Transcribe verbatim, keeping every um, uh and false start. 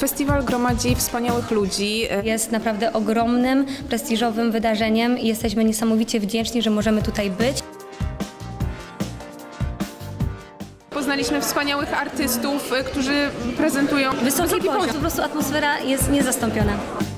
Festiwal gromadzi wspaniałych ludzi. Jest naprawdę ogromnym, prestiżowym wydarzeniem i jesteśmy niesamowicie wdzięczni, że możemy tutaj być. Poznaliśmy wspaniałych artystów, którzy prezentują Wysoki poziom, po prostu atmosfera jest niezastąpiona.